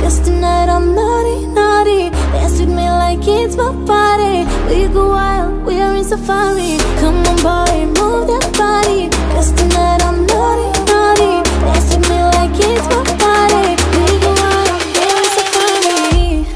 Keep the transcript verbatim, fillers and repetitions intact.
Cause tonight I'm naughty, naughty. Dance with me like it's my party. We go wild, we are in safari. Come on boy, move that body.